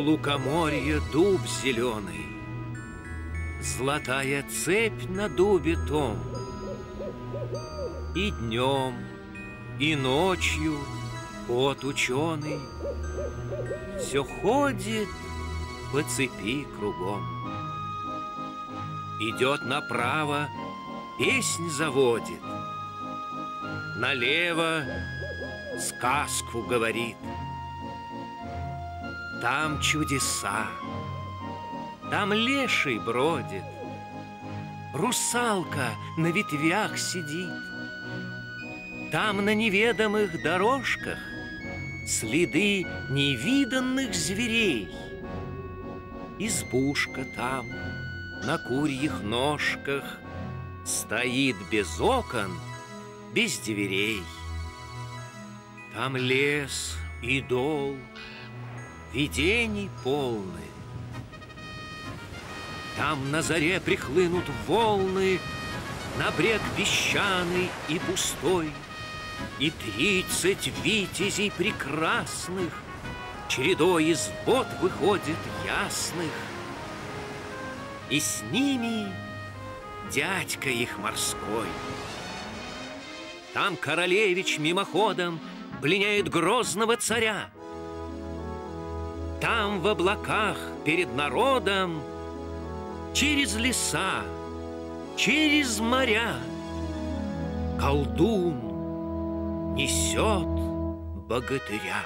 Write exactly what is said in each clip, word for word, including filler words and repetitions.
лукоморья дуб зеленый, золотая цепь на дубе том. И днем, и ночью кот ученый все ходит по цепи кругом. Идет направо, песнь заводит, налево сказку говорит. Там чудеса, там леший бродит, русалка на ветвях сидит. Там на неведомых дорожках следы невиданных зверей. Избушка там на курьих ножках стоит без окон, без дверей. Там лес и дол, видений полны. Там на заре прихлынут волны на брег песчаный и пустой, и тридцать витязей прекрасных чередой из вод выходит ясных. И с ними дядька их морской. Там королевич мимоходом пленяет грозного царя. Там в облаках перед народом через леса, через моря колдун несет богатыря.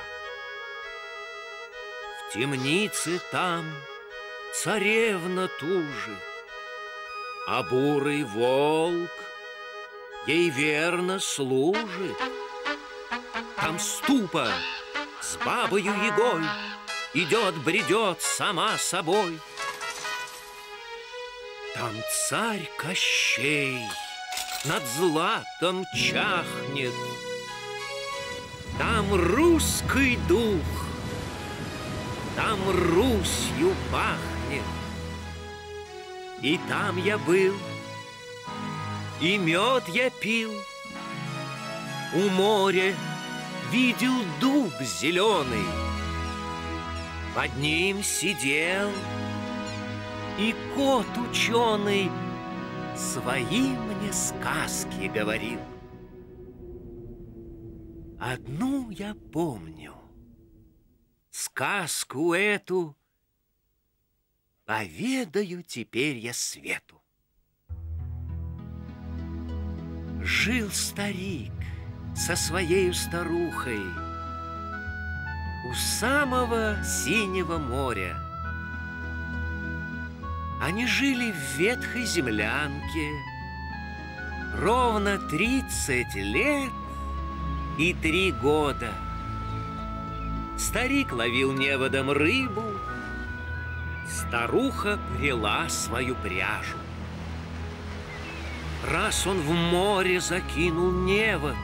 В темнице там царевна тужит, а бурый волк ей верно служит. Там ступа с бабою Ягой идет, бредет сама собой. Там царь Кощей над златом чахнет. Там русский дух, там Русью пахнет. И там я был, и мед я пил, у моря видел дуб зеленый. Под ним сидел и кот ученый свои мне сказки говорил. Одну я помню, сказку эту поведаю теперь я свету. Жил старик со своей старухой у самого синего моря. Они жили в ветхой землянке ровно тридцать лет и три года. Старик ловил неводом рыбу, старуха пряла свою пряжу. Раз он в море закинул невод,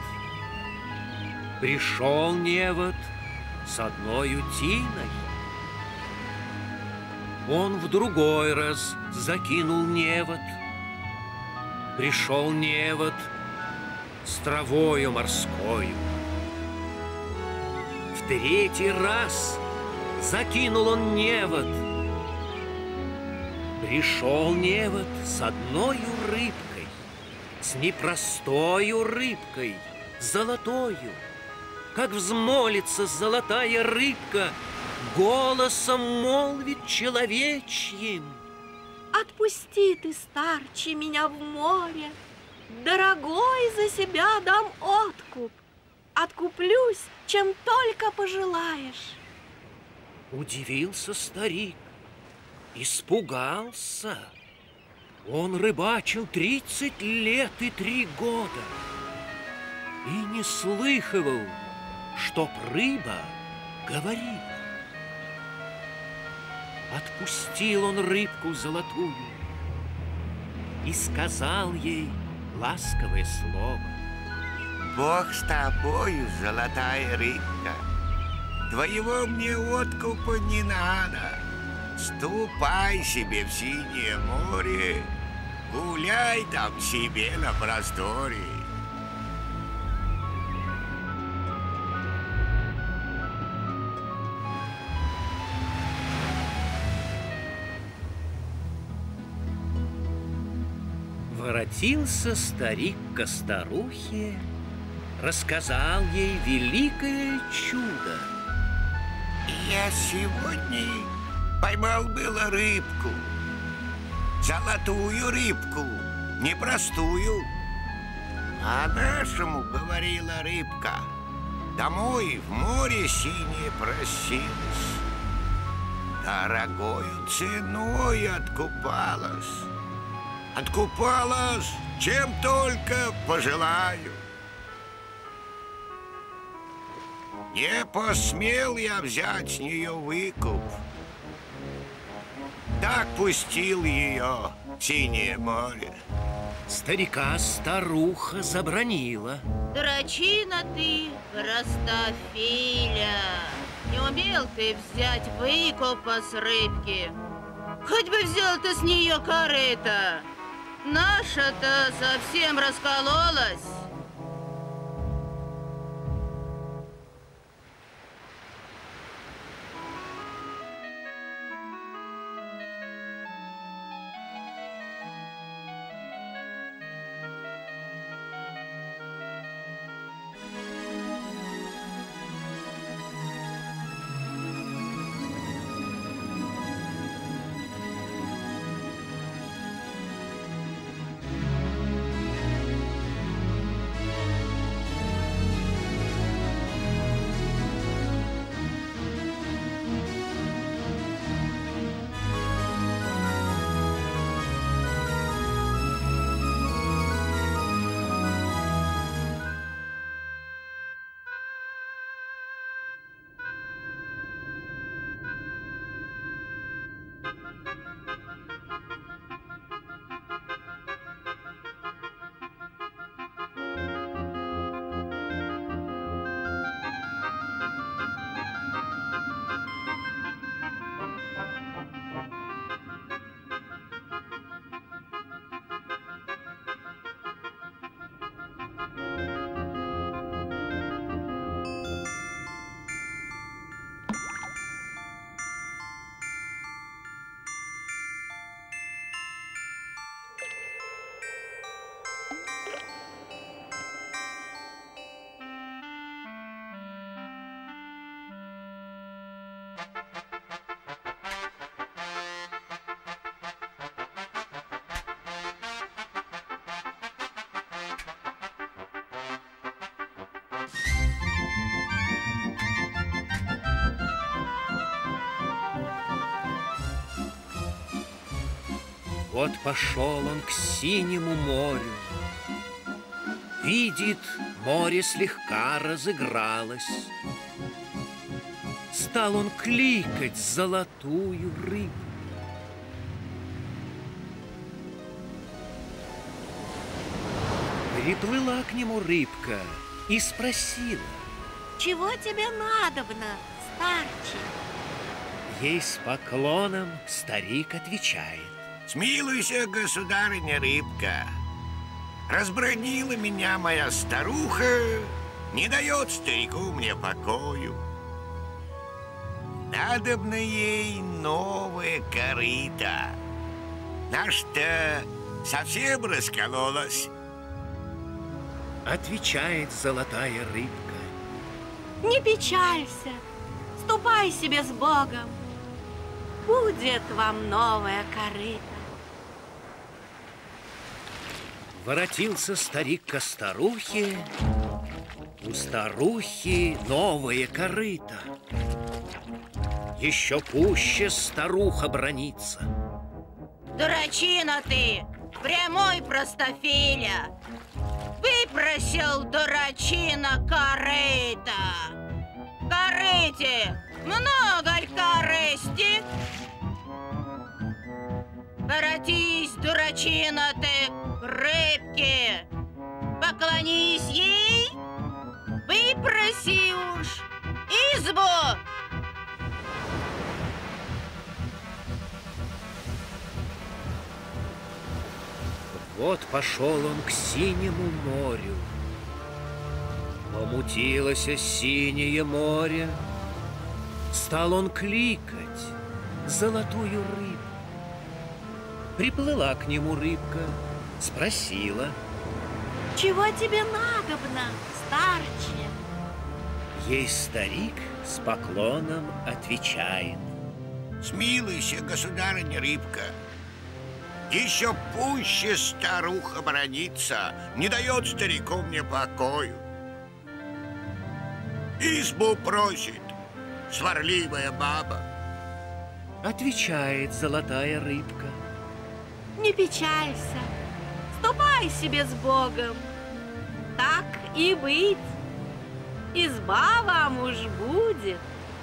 пришел невод с одной утиной. Он в другой раз закинул невод, пришел невод с травою морскою. В третий раз закинул он невод, пришел невод с одною рыбкой, с непростою рыбкой, золотою. Как взмолится золотая рыбка, голосом молвит человечьим: отпусти ты, старче, меня в море, дорогой, за себя дам откуп, откуплюсь, чем только пожелаешь. Удивился старик, испугался. Он рыбачил тридцать лет и три года и не слыхивал, чтоб рыба говорит. Отпустил он рыбку золотую и сказал ей ласковое слово: Бог с тобою, золотая рыбка, твоего мне откупа не надо. Ступай себе в синее море, гуляй там себе на просторе. Воротился старик ко старухе, рассказал ей великое чудо. Я сегодня поймал было рыбку, золотую рыбку, непростую. А нашему, говорила рыбка, домой в море синее просилась, дорогою ценой откупалась. Откупалась, чем только пожелаю. Не посмел я взять с нее выкуп. Так пустил ее в синее море. Старика старуха забранила. Дурачина ты, простофиля, не умел ты взять выкупа с рыбки. Хоть бы взял ты с нее корыто. Наша-то совсем раскололась. Вот пошел он к синему морю. Видит, море слегка разыгралось. Стал он кликать золотую рыбу. Приплыла к нему рыбка и спросила: чего тебе надобно, старче? Ей с поклоном старик отвечает: смилуйся, государыня рыбка. Разбранила меня моя старуха, не дает старику мне покою. Надобно ей новое корыто. Наш-то совсем раскололась. Отвечает золотая рыбка: не печалься, ступай себе с Богом. Будет вам новая корыта. Воротился старик ко старухе. У старухи новое корыто. Еще пуще старуха бранится. Дурачина ты, прямой простофиля. Выпросил, дурачина, корыто. Корыте много ль корысти? Воротись, дурачина ты, к рыбке. Поклонись ей, выпроси уж избу. Вот пошел он к синему морю. Помутилось синее море. Стал он кликать золотую рыбу. Приплыла к нему рыбка, Спросила. Чего тебе надобно, старче? Ей старик с поклоном отвечает. Смилуйся, государыня Рыбка. Еще пуще старуха бронится, не дает старику мне покою. Избу просит, сварливая баба. Отвечает золотая рыбка. Не печалься, ступай себе с Богом. Так и быть, изба вам уж будет.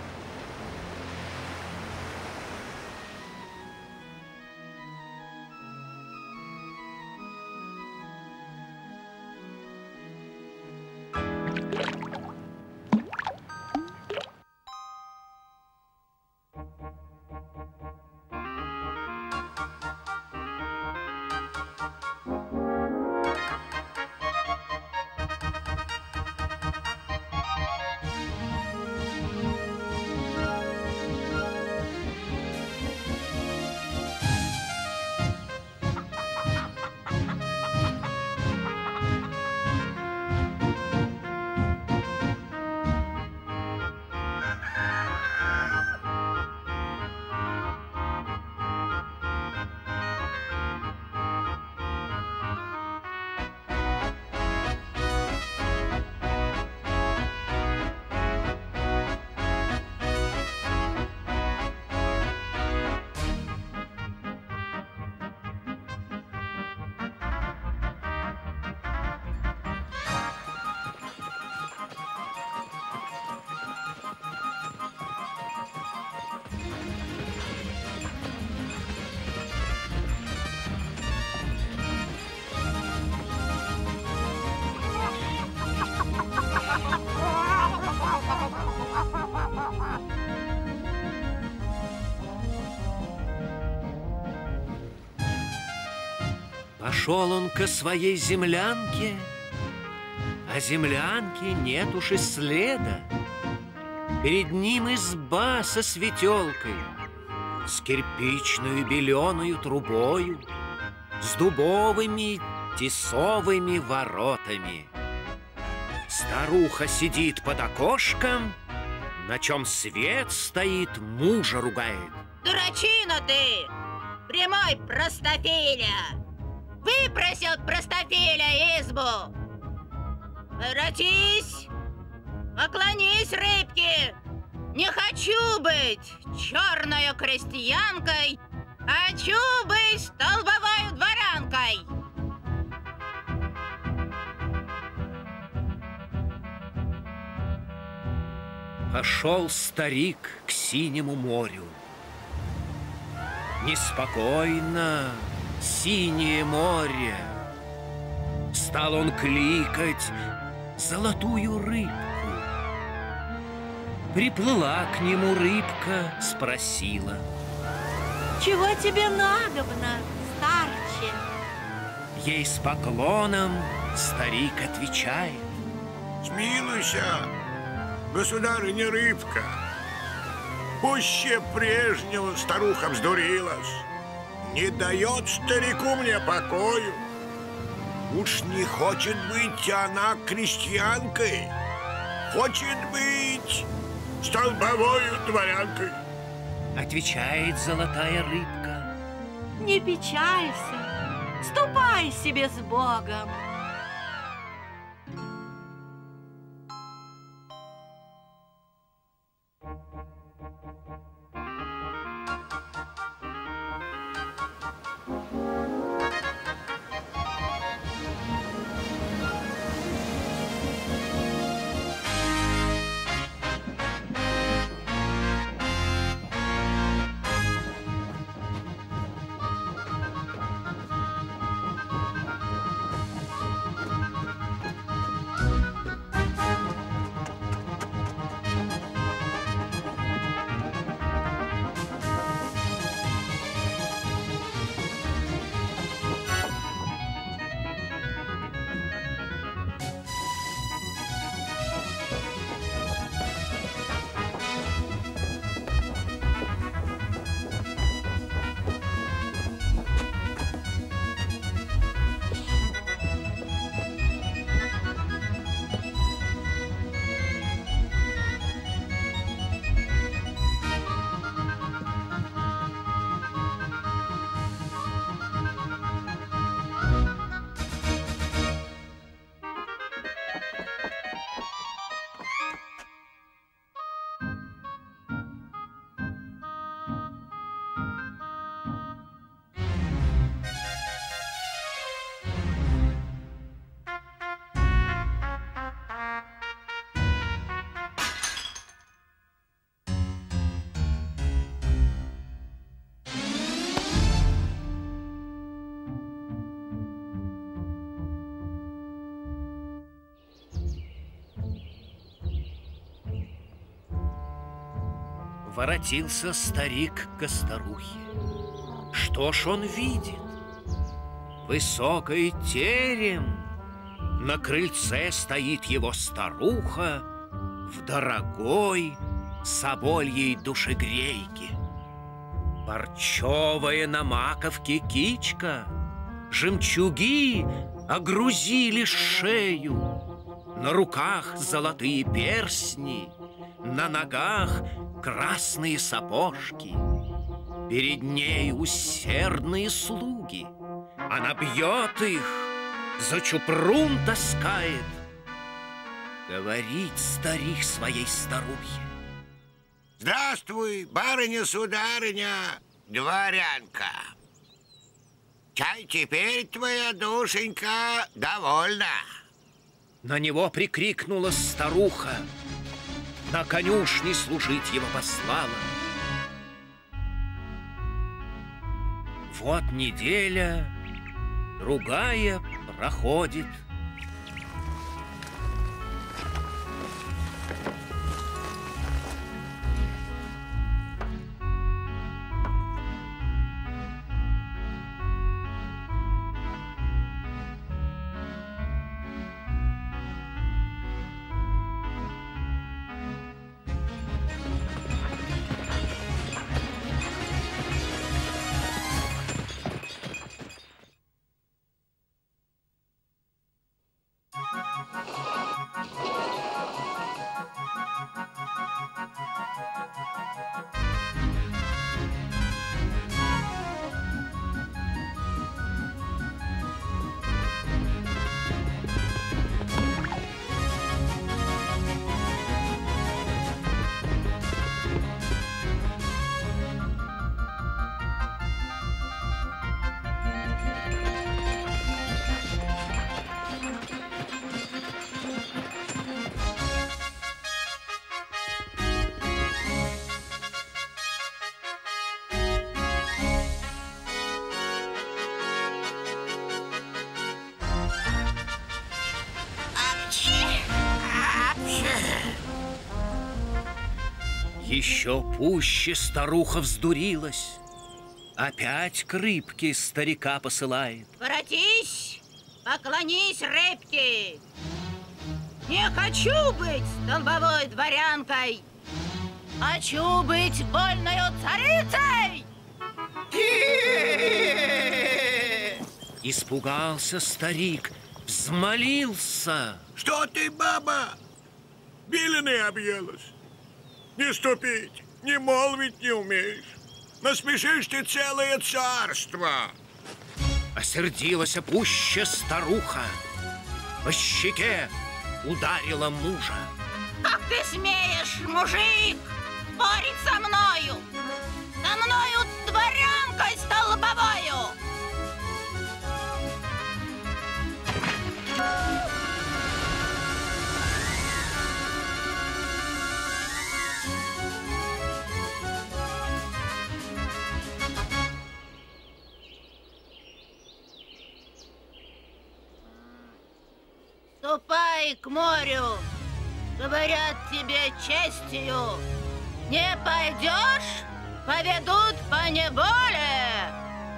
Пошел он ко своей землянке, а землянки нет уж и следа. Перед ним изба со светелкой, с кирпичную беленую трубою, с дубовыми тесовыми воротами. Старуха сидит под окошком, на чем свет стоит, мужа ругает. Дурачина ты! Прямой простофиля! Выпросил простофиля избу! Воротись! Поклонись рыбке! Не хочу быть черною крестьянкой, хочу быть столбовою дворянкой! Пошел старик к синему морю. Неспокойно синее море. Стал он кликать золотую рыбку. Приплыла к нему рыбка, спросила. Чего тебе надобно, старче? Ей с поклоном старик отвечает. Смилуйся, государыня Рыбка. Пуще прежнего старуха вздурилась. Не дает старику мне покою. Уж не хочет быть она крестьянкой, хочет быть столбовою дворянкой. Отвечает золотая рыбка. Не печалься, ступай себе с Богом. Воротился старик к старухе. Что ж он видит? Высокий терем. На крыльце стоит его старуха в дорогой собольей душегрейке. Парчевая на маковке кичка, жемчуги огрузили шею, на руках золотые перстни, на ногах красные сапожки. Перед ней усердные слуги. Она бьет их, за чупрун таскает. Говорит старик своей старухе: здравствуй, барыня-сударыня, дворянка. Чай теперь твоя душенька довольна. На него прикрикнула старуха, на конюшне служить его послала. Вот неделя, другая проходит. Еще пуще старуха вздурилась. Опять к рыбке старика посылает. Воротись, поклонись рыбке. Не хочу быть столбовой дворянкой. Хочу быть вольною царицей. Испугался старик, взмолился. Что ты, баба? Белины объелась. Не ступить, не молвить не умеешь. Насмешишь ты целое царство. Осердилась пуще старуха. По щеке ударила мужа. Как ты смеешь, мужик, спорить со мною? Со мною дворянкой столбовою. Ступай к морю, говорят тебе честью. Не пойдешь, поведут по неволе.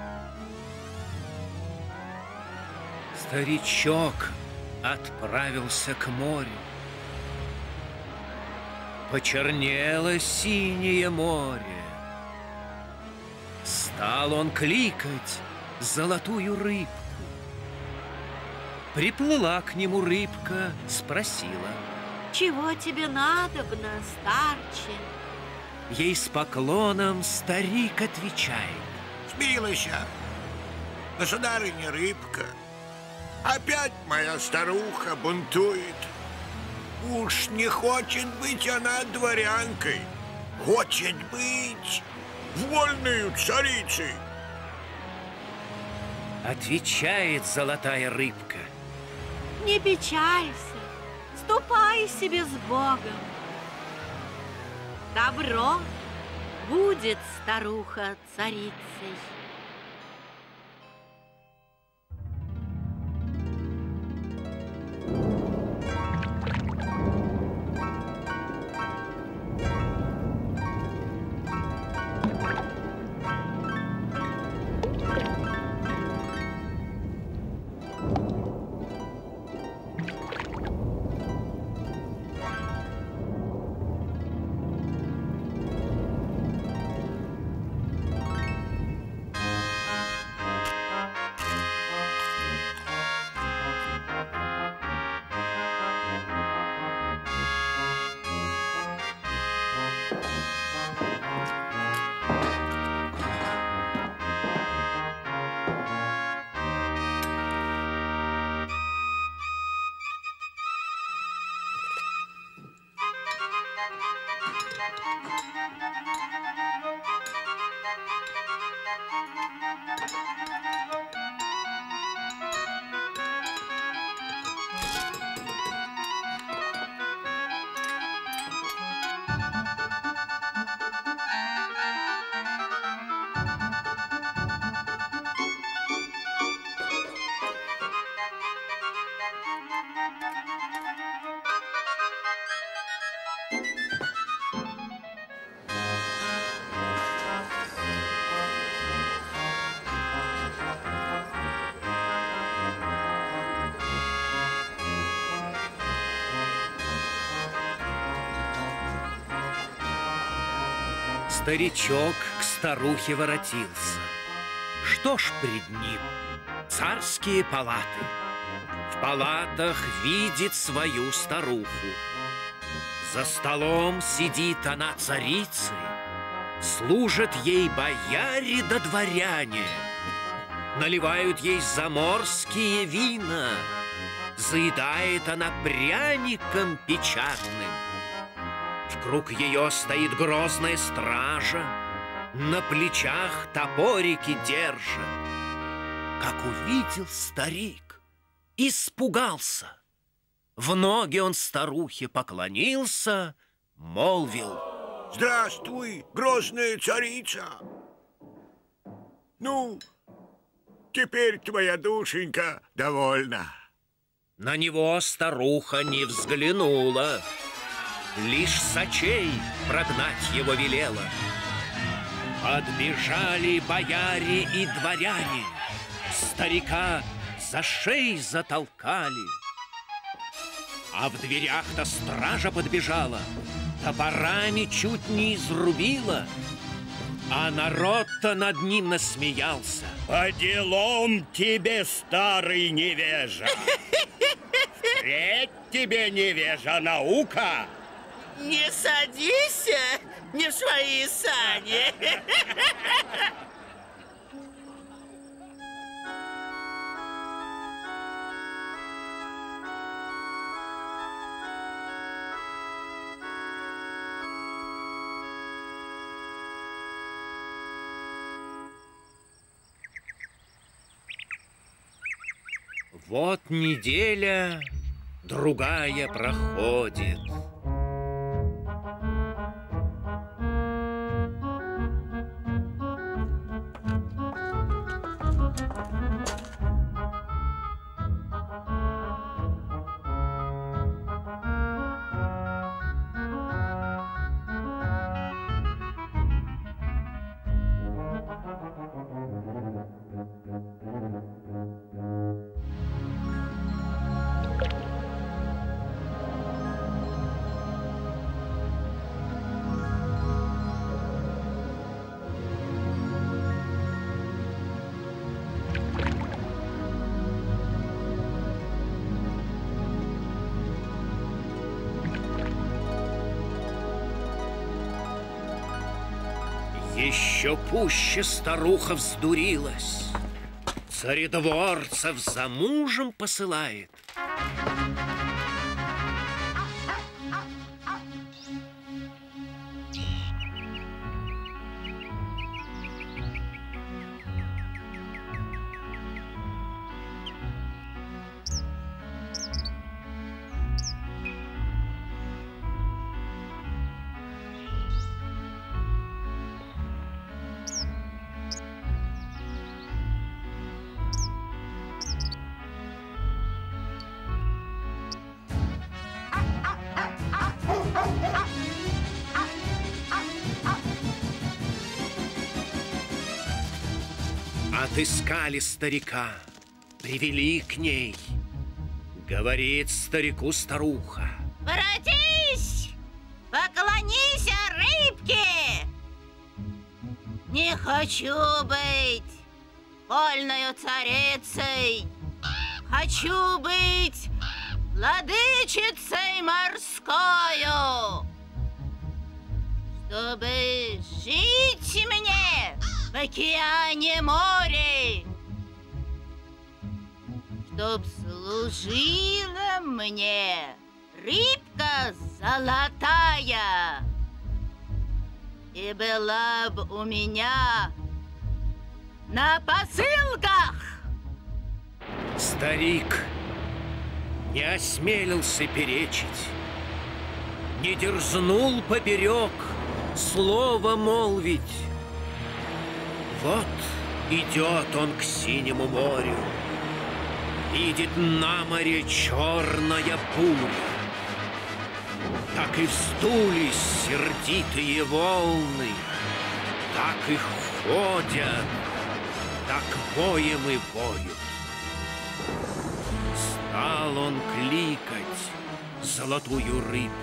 Старичок отправился к морю. Почернело синее море. Стал он кликать золотую рыбку. Приплыла к нему рыбка, спросила: чего тебе надобно, старче? Ей с поклоном старик отвечает: смилуйся, государыня рыбка. Опять моя старуха бунтует. Уж не хочет быть она дворянкой, хочет быть вольною царицей. Отвечает золотая рыбка: не печалься, ступай себе с Богом. Добро будет старуха царицей. Старичок к старухе воротился. Что ж пред ним? Царские палаты. В палатах видит свою старуху. За столом сидит она царицей, служат ей бояре да дворяне, наливают ей заморские вина, заедает она пряником печатным. Вокруг ее стоит грозная стража, на плечах топорики держат. Как увидел старик, испугался. В ноги он старухе поклонился, молвил: здравствуй, грозная царица. Ну, теперь твоя душенька довольна. На него старуха не взглянула, лишь с очей прогнать его велела. Подбежали бояре и дворяне, старика за шеи затолкали. А в дверях-то стража подбежала, топорами чуть не изрубила, а народ-то над ним насмеялся. По делам тебе, старый невежа! Впредь тебе, невежа, наука! Не садись не в свои сани. Вот неделя, другая проходит. Еще пуще старуха вздурилась, царедворцев за мужем посылает. Отыскали старика, привели к ней. Говорит старику старуха: воротись, поклонись рыбке. Не хочу быть вольною царицей, хочу быть владычицей морскою, чтобы жить мне в океане море чтоб служила мне рыбка золотая. И была б у меня на посылках. Старик не осмелился перечить, не дерзнул поперек слово молвить. Вот идет он к синему морю, видит на море черная буря. Так и вздулись сердитые волны, так и ходят, так воем и воют. Стал он кликать золотую рыбку.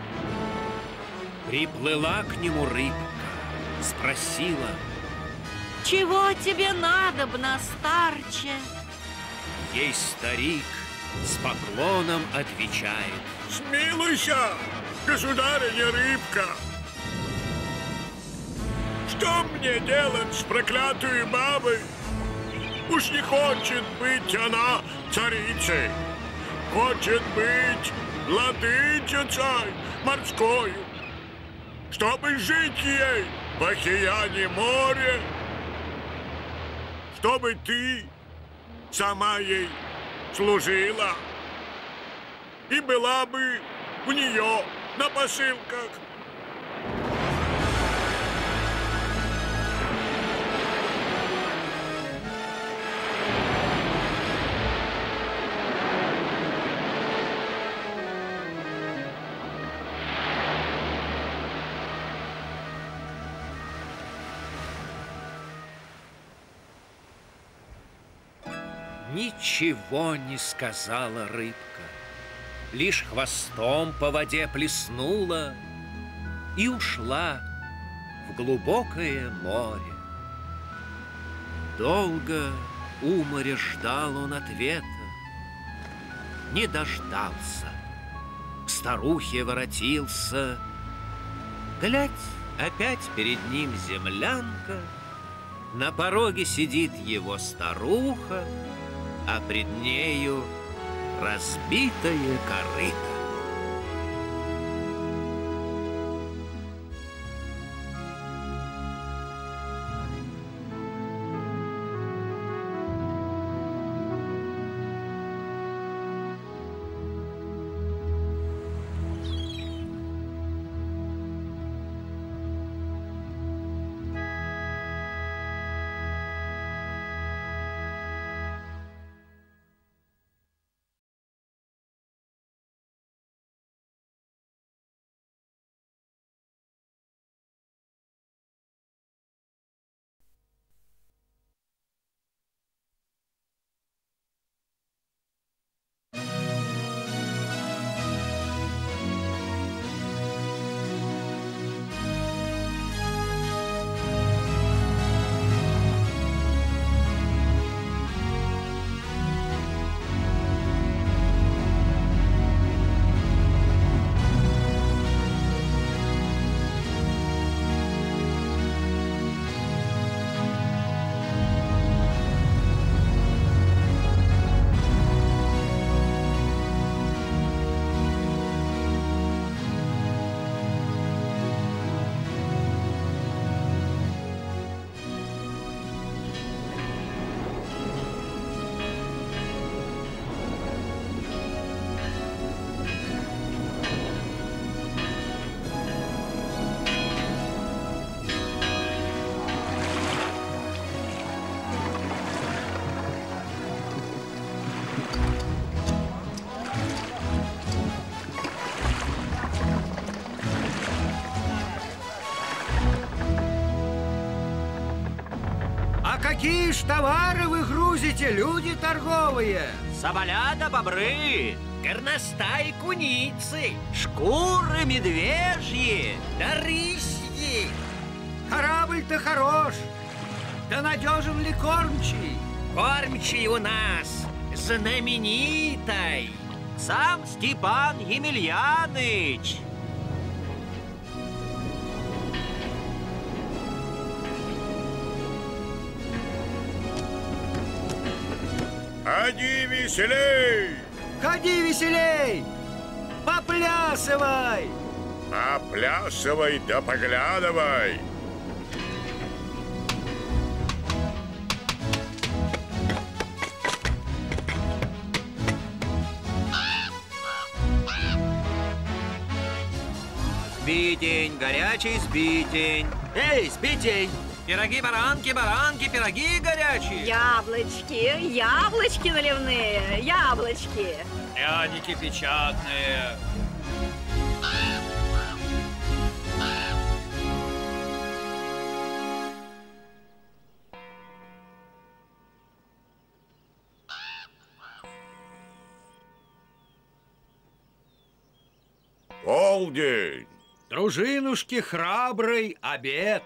Приплыла к нему рыбка, спросила: чего тебе надобно, старче? Ей старик с поклоном отвечает: Смилуйся, государыня рыбка! Что мне делать с проклятой бабой? Уж не хочет быть она царицей, хочет быть владычицей морской, чтобы жить ей в океане море, чтобы ты сама ей служила и была бы у нее на посылках. Ничего не сказала рыбка, лишь хвостом по воде плеснула и ушла в глубокое море. Долго у моря ждал он ответа, не дождался. К старухе воротился, глядь, опять перед ним землянка, на пороге сидит его старуха, а пред нею разбитое корыто. Какие ж товары вы грузите, люди торговые? Соболя да бобры, горностаи куницы, шкуры медвежьи, да рысьи. Корабль-то хорош, да надежен ли кормчий? Кормчий у нас знаменитый, сам Степан Емельяныч. Ходи веселей! Ходи веселей! Поплясывай! Поплясывай да поглядывай! Сбитень, горячий сбитень. Эй, сбитень! Пироги, баранки, баранки, пироги горячие. Яблочки, яблочки наливные, яблочки. Пряники печатные. Полдень! Дружинушки храбрый, обед.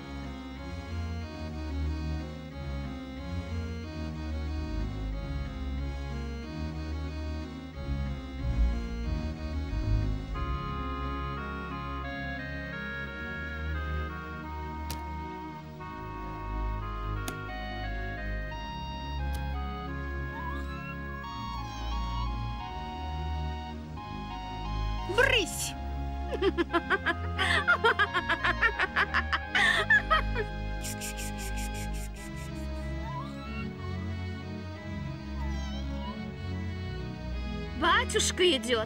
Брысь! Батюшка идет.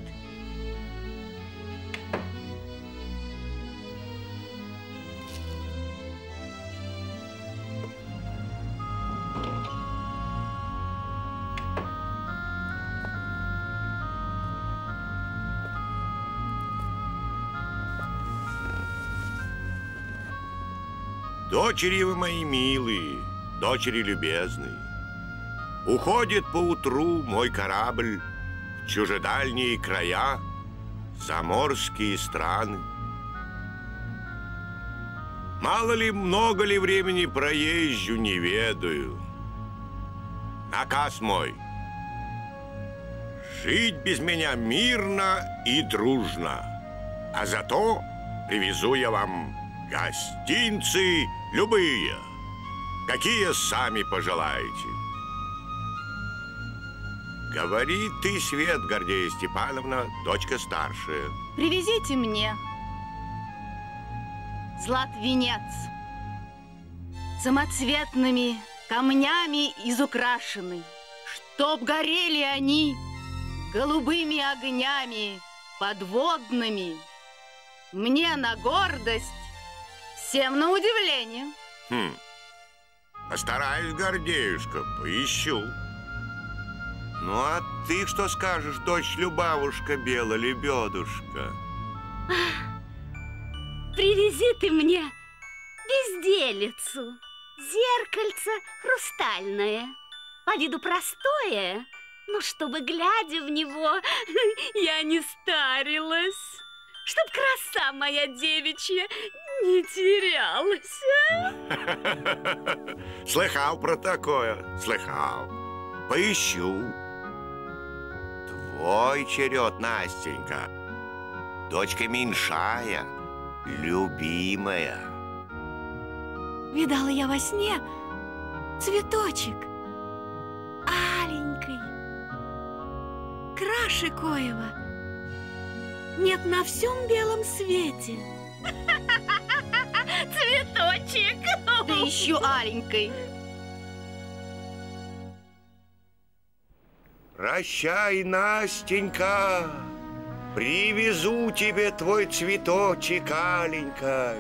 Дочери вы мои милые, дочери любезные, уходит поутру мой корабль в чужедальние края, заморские страны. Мало ли, много ли времени проезжу, не ведаю. Наказ мой — жить без меня мирно и дружно, а зато привезу я вам гостинцы любые, какие сами пожелаете. Говори ты, Свет, Гордея Степановна, дочка старшая. Привезите мне злат-венец самоцветными камнями изукрашенный, чтоб горели они голубыми огнями подводными. Мне на гордость, всем на удивление. Хм. Постараюсь, Гордеюшка, поищу. Ну, а ты что скажешь, дочь Любавушка, бело-лебедушка? Привези ты мне безделицу, зеркальце хрустальное, по виду простое, но чтобы, глядя в него, я не старилась. Чтоб краса моя девичья не терялась. Слыхал про такое? Слыхал. Поищу. Твой черед, Настенька. Дочка меньшая, любимая. Видала я во сне цветочек аленький, краше коего нет на всем белом свете. Цветочек! Да еще аленькой. Прощай, Настенька, привезу тебе твой цветочек аленькой.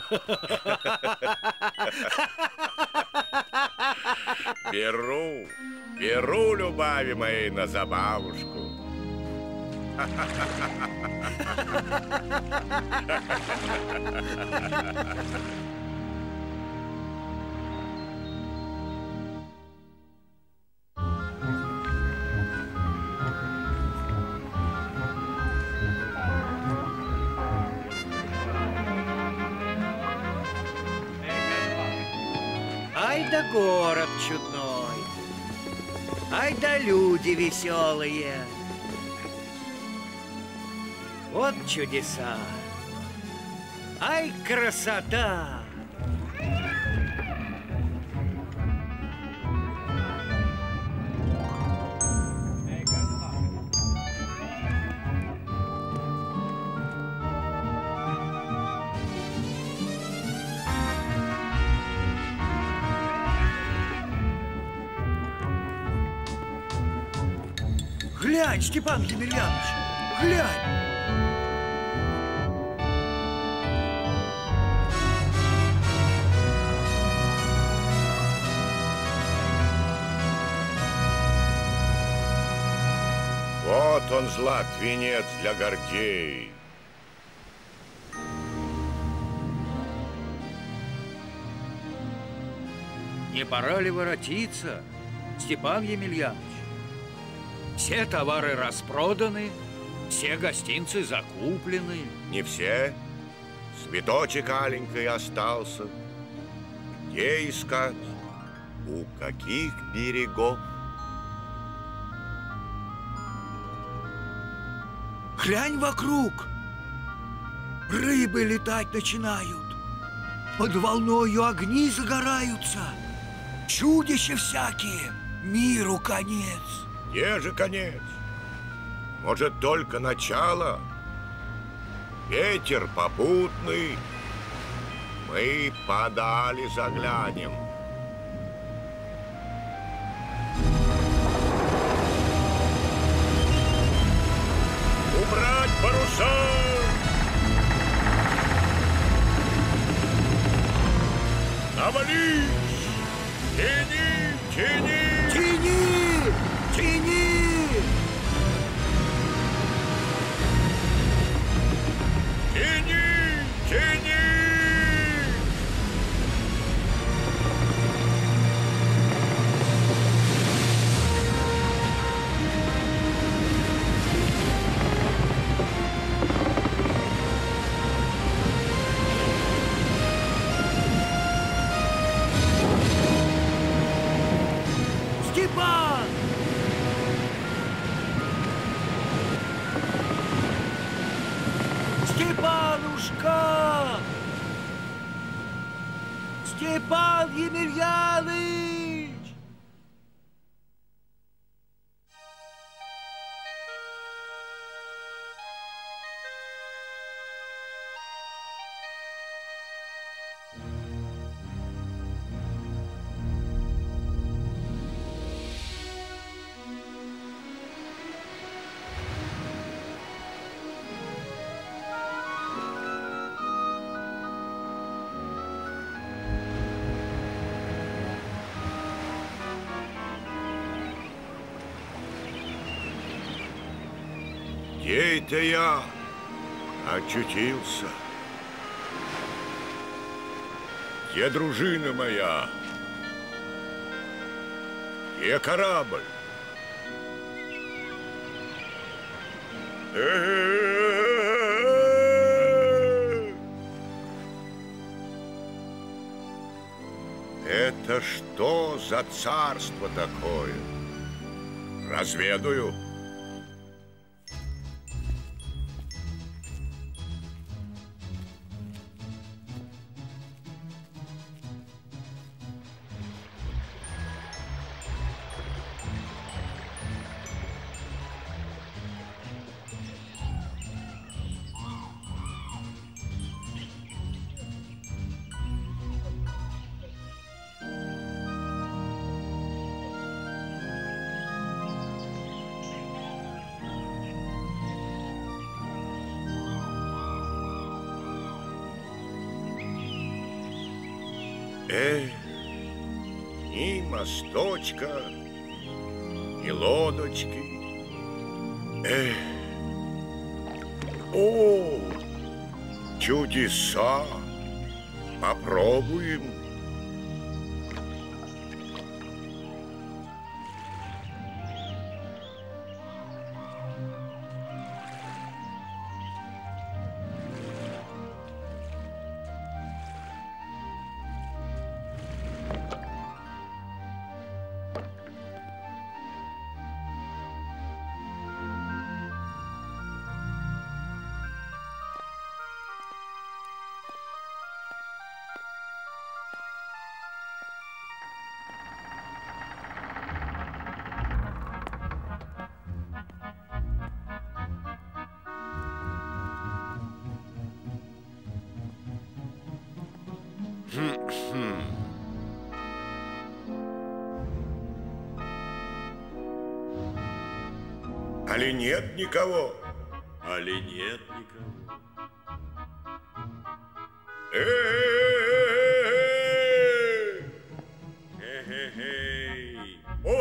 Беру, беру, любави моей, на забавушку. Ай да город чудной, ай да люди веселые. Вот чудеса, ай красота. Глянь, Степан Емельянович, глянь! Вот он, злат венец для Гордеи. Не пора ли воротиться, Степан Емельянович? Все товары распроданы, все гостинцы закуплены. Не все. Цветочек аленький остался. Где искать? У каких берегов? Глянь вокруг. Рыбы летать начинают. Под волною огни загораются. Чудища всякие. Миру конец. Где же конец? Может, только начало? Ветер попутный. Мы подали заглянем. Убрать паруса! Навались! Тяни, тяни! Тяни! Тяни! Тяни, тяни! Степан! Степанушка! Степан Емельяныч! Где это я очутился? Где дружина моя? Где корабль? Это что за царство такое? Разведаю. Эх, ни мосточка, ни лодочки. Эх, о, чудеса! Попробуем. Али нет никого? Али нет никого? Эй! Эй-эй-эй!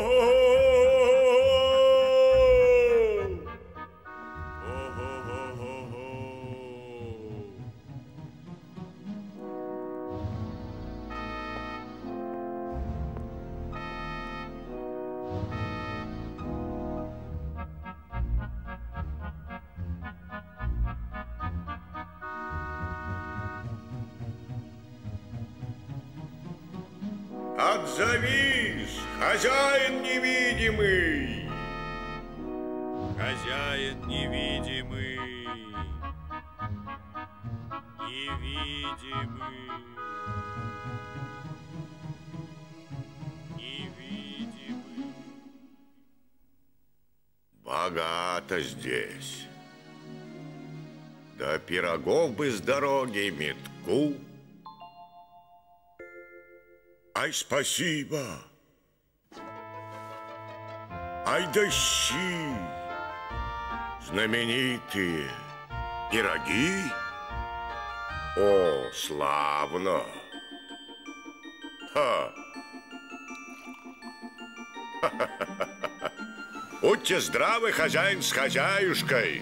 Отзовись, хозяин невидимый! Хозяин невидимый, невидимый, невидимый. Богато здесь. Да пирогов бы с дороги метку. Ай, спасибо. Ай, да щи. Знаменитые пироги. О, славно. Ха. Будьте здравы, хозяин с хозяюшкой.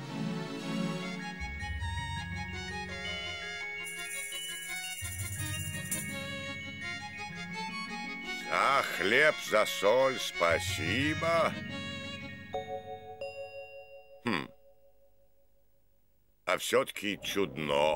За хлеб, за соль спасибо. Хм. А все-таки чудно.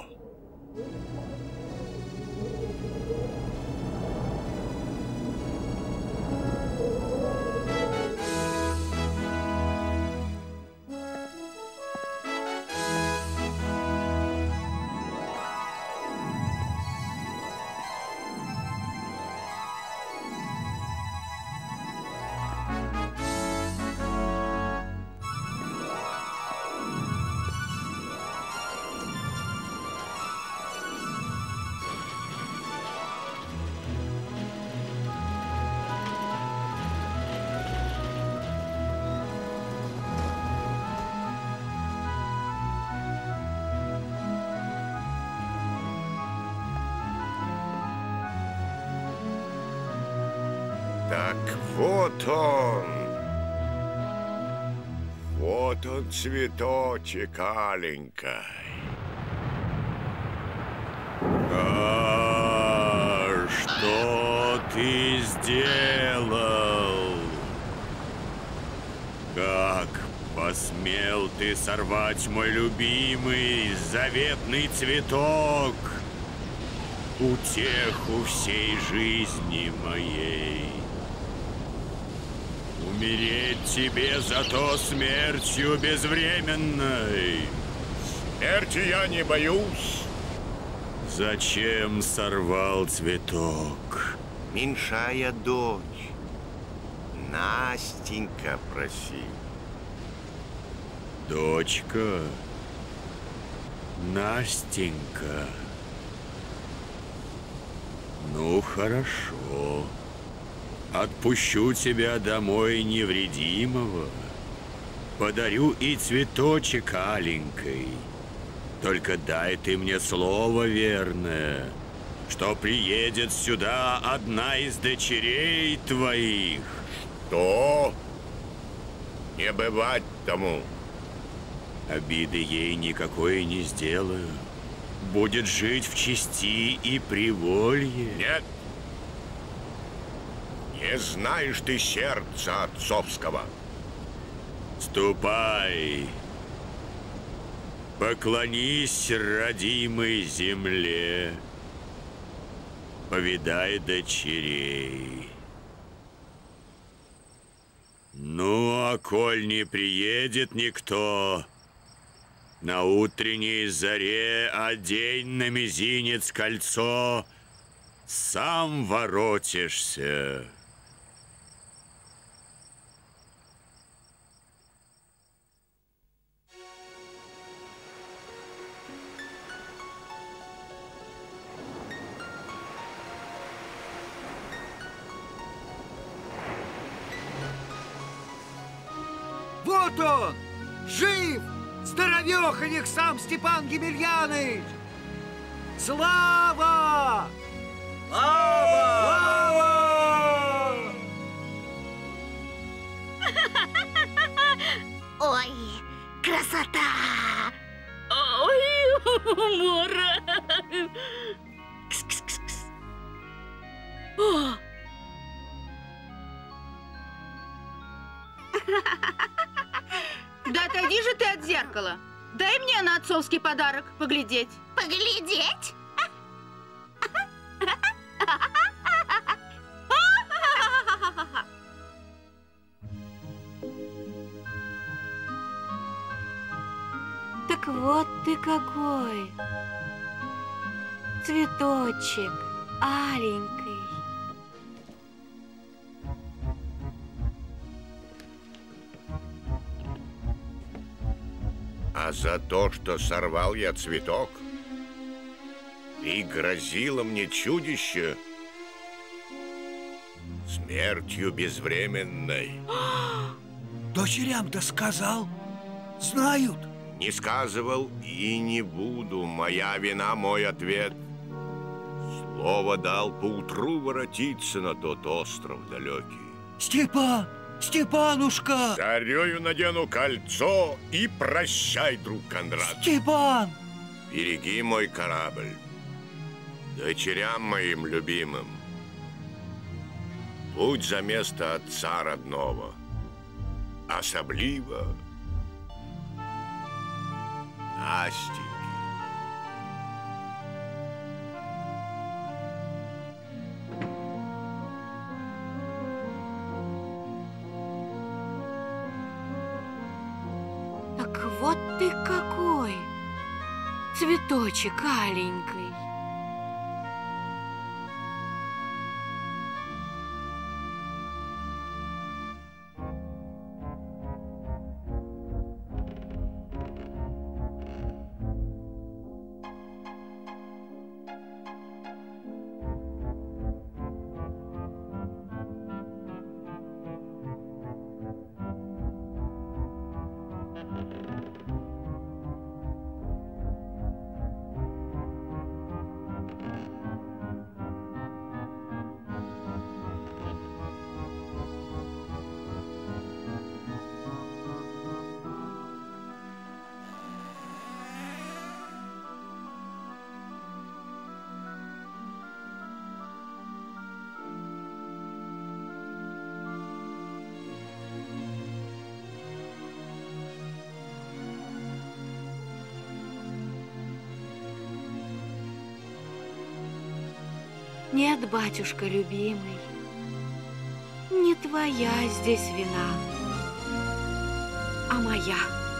Так вот он, вот он, цветочек аленькой. А что ты сделал? Как посмел ты сорвать мой любимый заветный цветок, утеху всей жизни моей? Умереть тебе зато смертью безвременной. Смерти я не боюсь. Зачем сорвал цветок? Меньшая дочь, Настенька просила. Дочка, Настенька. Ну, хорошо. Отпущу тебя домой невредимого. Подарю и цветочек аленькой. Только дай ты мне слово верное, что приедет сюда одна из дочерей твоих. Что? Не бывать тому. Обиды ей никакой не сделаю. Будет жить в чести и приволье. Нет. Не знаешь ты сердца отцовского. Ступай. Поклонись родимой земле. Повидай дочерей. Ну, а коль не приедет никто, на утренней заре одень на мизинец кольцо, сам воротишься. Вот он! Жив! Здоровеханик сам Степан Емельяныч! Слава! Слава! Ой, красота! Ой, умора! Кс-кс-кс-кс. О! Да отойди же ты от зеркала. Дай мне на отцовский подарок поглядеть. Поглядеть? Так вот ты какой. Цветочек аленький. А за то, что сорвал я цветок, и грозило мне чудище смертью безвременной. Дочерям-то сказал? Знают? Не сказывал и не буду. Моя вина, мой ответ. Слово дал поутру воротиться на тот остров далекий. Степан! Степанушка! Царею надену кольцо и прощай, друг Кондрат. Степан! Береги мой корабль. Дочерям моим любимым. Путь за место отца родного. Особливо Настеньки. Так вот ты какой, цветочек аленький. Нет, батюшка любимый, не твоя здесь вина, а моя.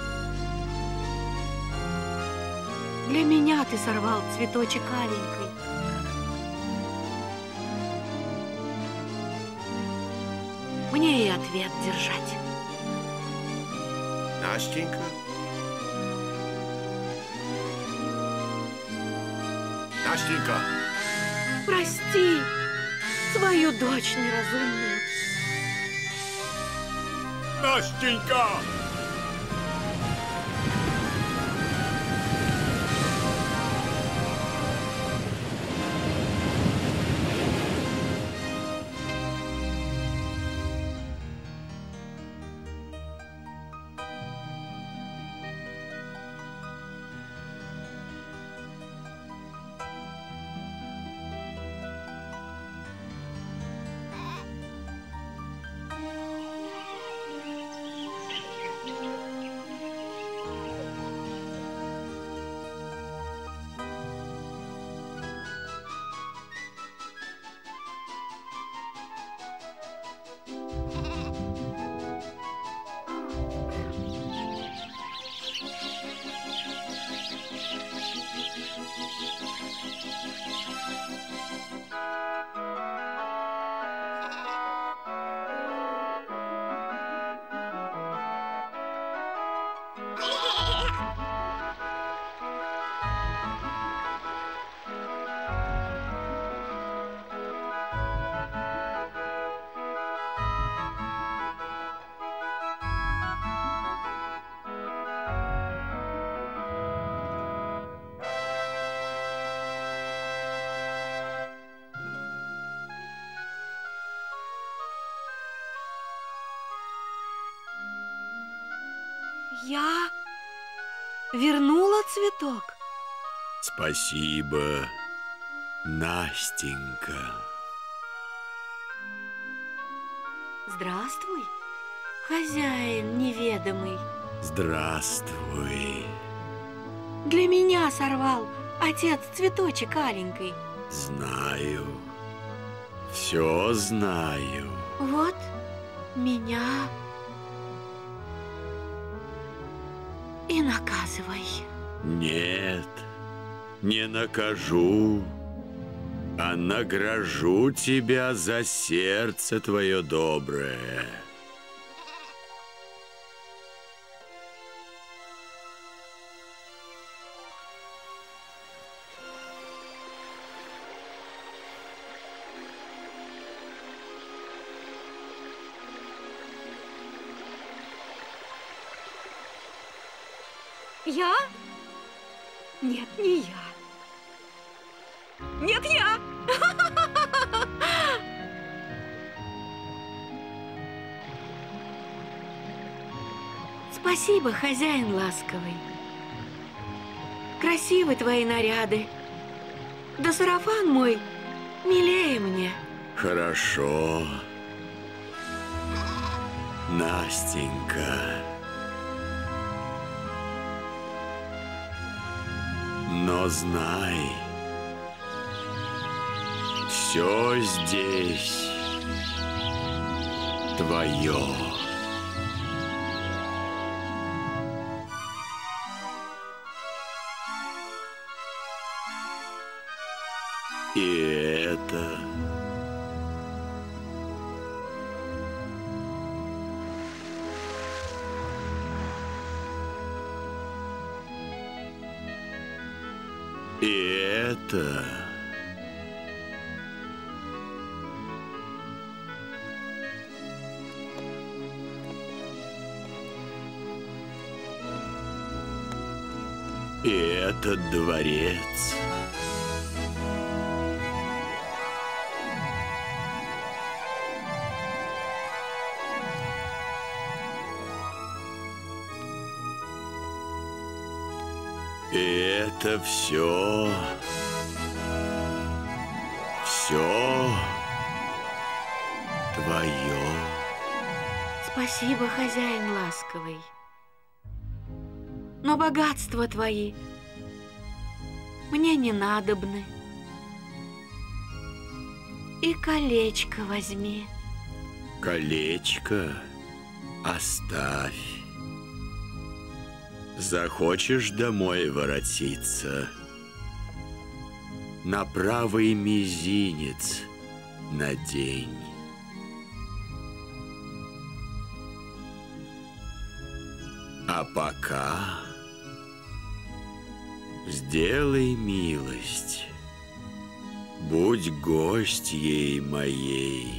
Для меня ты сорвал цветочек аленький. Мне и ответ держать. Настенька? Настенька! Прости свою дочь неразумную. Настенька! Я вернула цветок. Спасибо, Настенька. Здравствуй, хозяин неведомый. Здравствуй. Для меня сорвал отец цветочек аленький. Знаю, все знаю. Вот меня и наказывай. Нет, не накажу, а награжу тебя за сердце твое доброе. Я? Нет, не я. Нет, я. Спасибо, хозяин ласковый. Красивы твои наряды. Да сарафан мой милее мне. Хорошо, Настенька. Но знай, все здесь твое. И это И это И этот дворец. И это все, все твое. Спасибо, хозяин ласковый. Но богатства твои мне не надобны. И колечко возьми. Колечко оставь. Захочешь домой воротиться, на правый мизинец надень. А пока сделай милость, будь гостьей моей.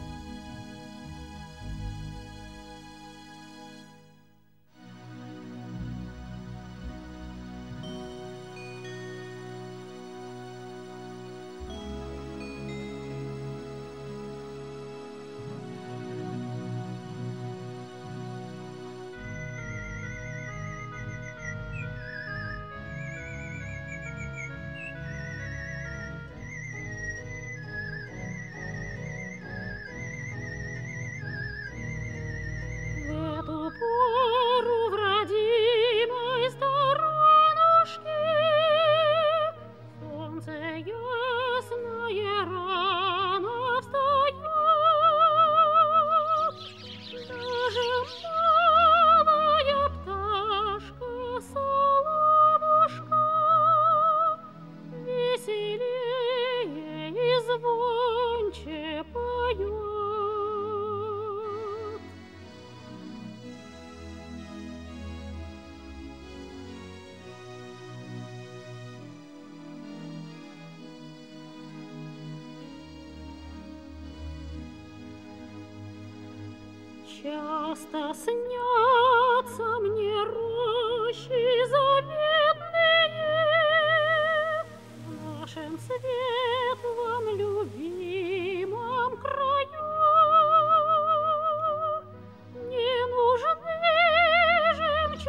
Часто снятся мне рощи заветные в нашем светлом любимом краю. Не нужны жемчуг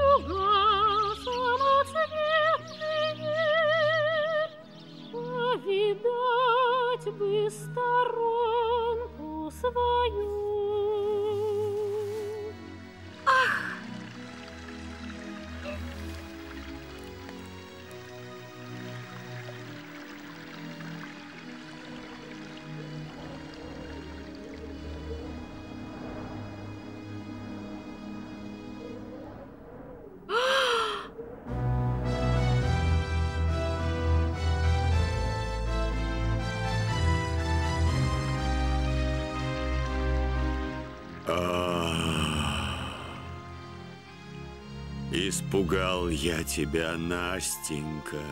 Испугал я тебя, Настенька.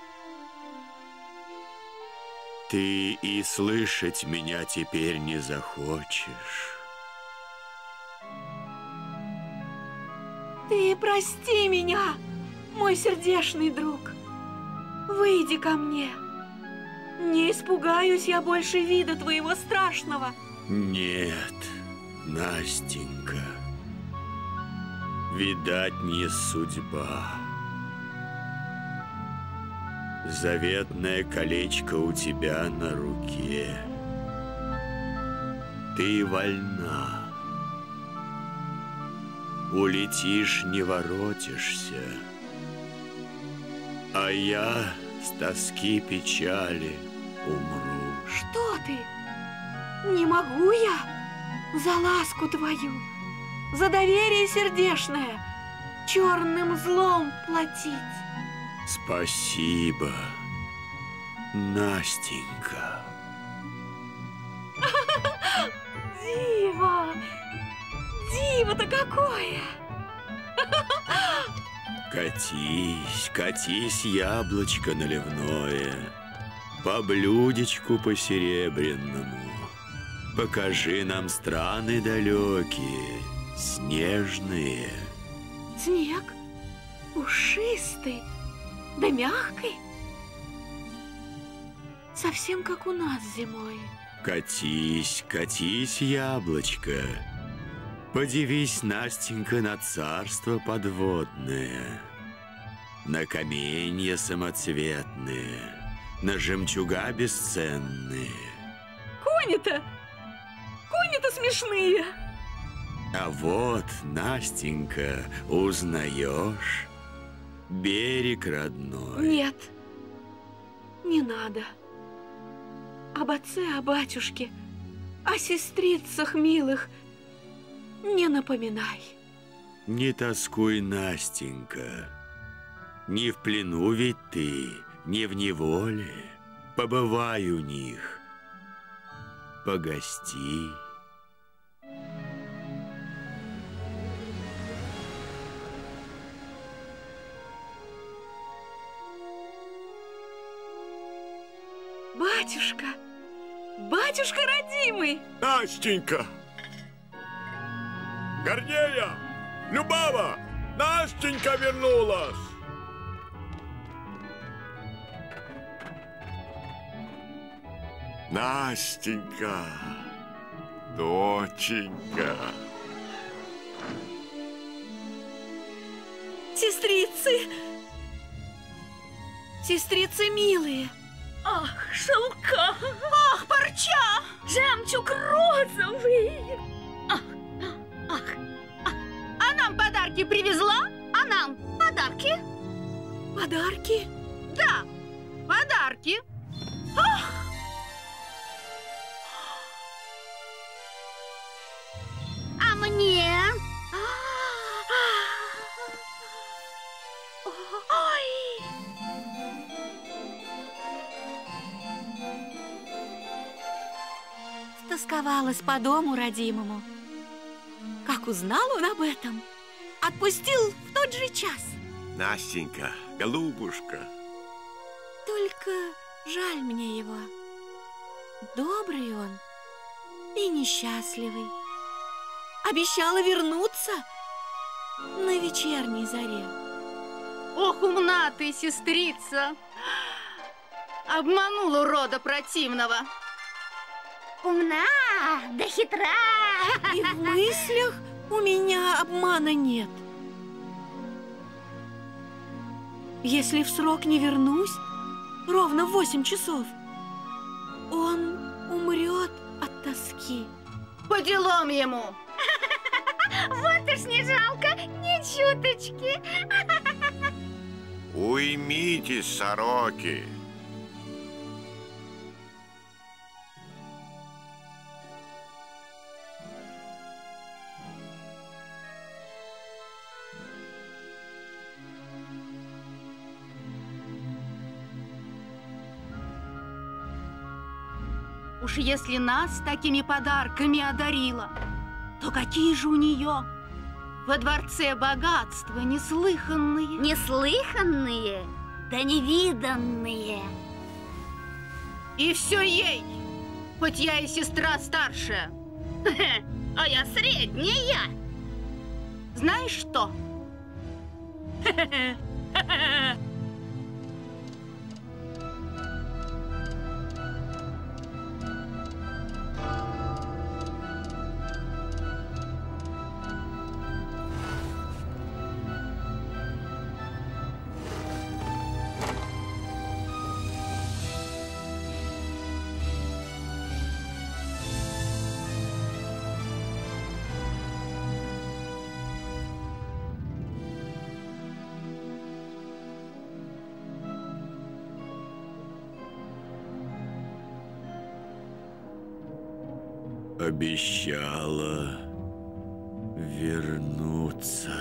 Ты и слышать меня теперь не захочешь. Ты прости меня, мой сердечный друг. Выйди ко мне. Не испугаюсь я больше вида твоего страшного. Нет, Настенька. Видать, не судьба. Заветное колечко у тебя на руке. Ты вольна. Улетишь, не воротишься. А я с тоски печали умру. Что ты? Не могу я за ласку твою, за доверие сердечное черным злом платить. Спасибо, Настенька. Диво! Диво-то какое! Катись, катись, яблочко наливное, по блюдечку посеребряному. Покажи нам страны далекие, снежные. Снег пушистый, да мягкий, совсем как у нас зимой. Катись, катись, яблочко, подивись, Настенька, на царство подводное, на каменья самоцветные, на жемчуга бесценные. Кони-то, кони-то смешные. А вот, Настенька, узнаешь берег родной? Нет, не надо. Об отце, о батюшке, о сестрицах милых не напоминай. Не тоскуй, Настенька, не в плену ведь ты, не в неволе. Побывай у них, погости. Батюшка, батюшка родимый! Настенька! Гордея! Любава! Настенька вернулась! Настенька! Доченька! Сестрицы! Сестрицы милые! Ах, шелка! Ах, парча! Жемчуг розовый! Ах, ах, ах. А нам подарки привезла? А нам подарки? Подарки? Да, подарки. Ах! А мне? Ой! Стосковалась по дому родимому. Как узнал он об этом, отпустил в тот же час. Настенька, голубушка. Только жаль мне его. Добрый он и несчастливый. Обещала вернуться на вечерней заре. Ох, умна ты, сестрица! Обманула урода противного. Умна, да хитра. И в мыслях у меня обмана нет. Если в срок не вернусь, ровно в восемь часов, он умрет от тоски. По делам ему. Вот уж не жалко, ни чуточки. Уймитесь, сороки. Уж если нас такими подарками одарила, то какие же у нее Во дворце богатства неслыханные. Неслыханные, да невиданные. И все ей, хоть я и сестра старшая. А я средняя. Знаешь что? Обещала вернуться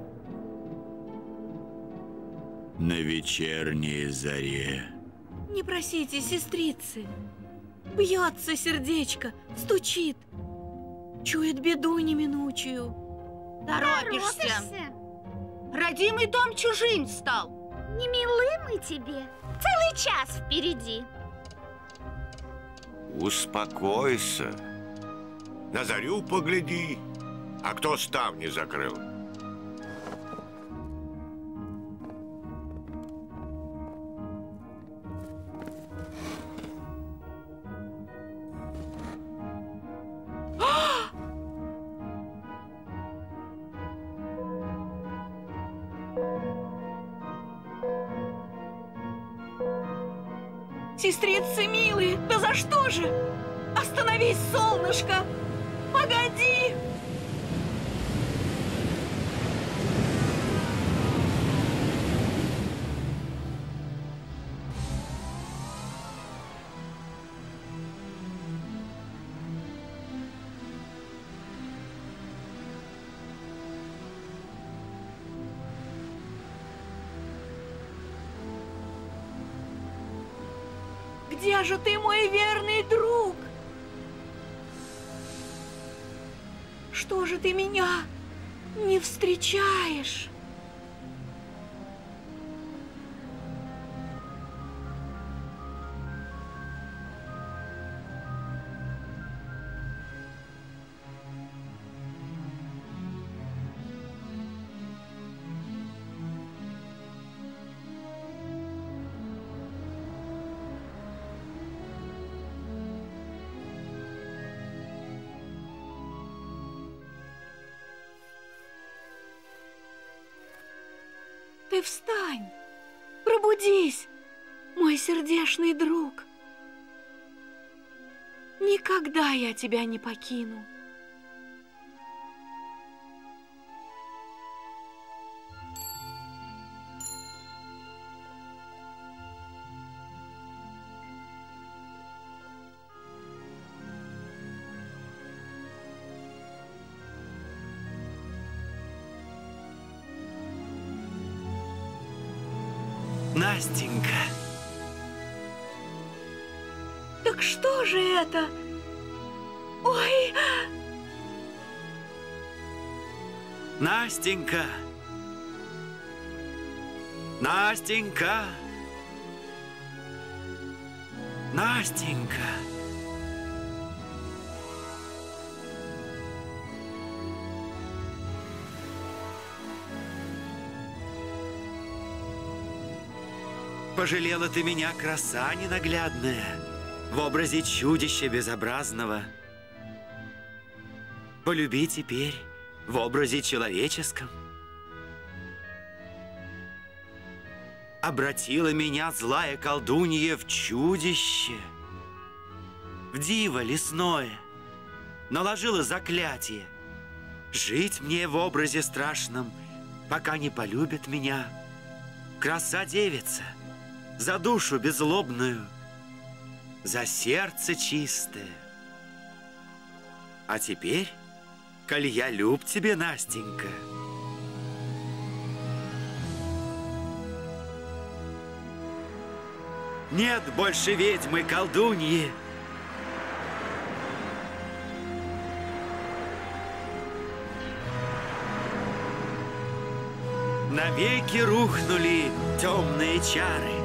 на вечерней заре. Не просите, сестрицы. Бьется сердечко, стучит. Чует беду неминучую. Торопишься. Родимый дом чужим стал. Не милы мы тебе. Целый час впереди. Успокойся. На зарю погляди, а кто ставни закрыл? Сестрицы милые, да за что же? Остановись, солнышко! Погоди! Где же ты, мой верный друг? Что же ты меня не встречаешь? Ты встань, пробудись, мой сердечный друг. Никогда я тебя не покину. Настенька. Так что же это? Ой! Настенька. Настенька. Настенька. Пожалела ты меня, краса ненаглядная, в образе чудища безобразного. Полюби теперь в образе человеческом. Обратила меня злая колдунья в чудище, в диво лесное, наложила заклятие. Жить мне в образе страшном, пока не полюбит меня краса-девица, за душу беззлобную, за сердце чистое. А теперь, коль я люб тебе, Настенька, нет больше ведьмы, колдуньи. Навеки рухнули темные чары.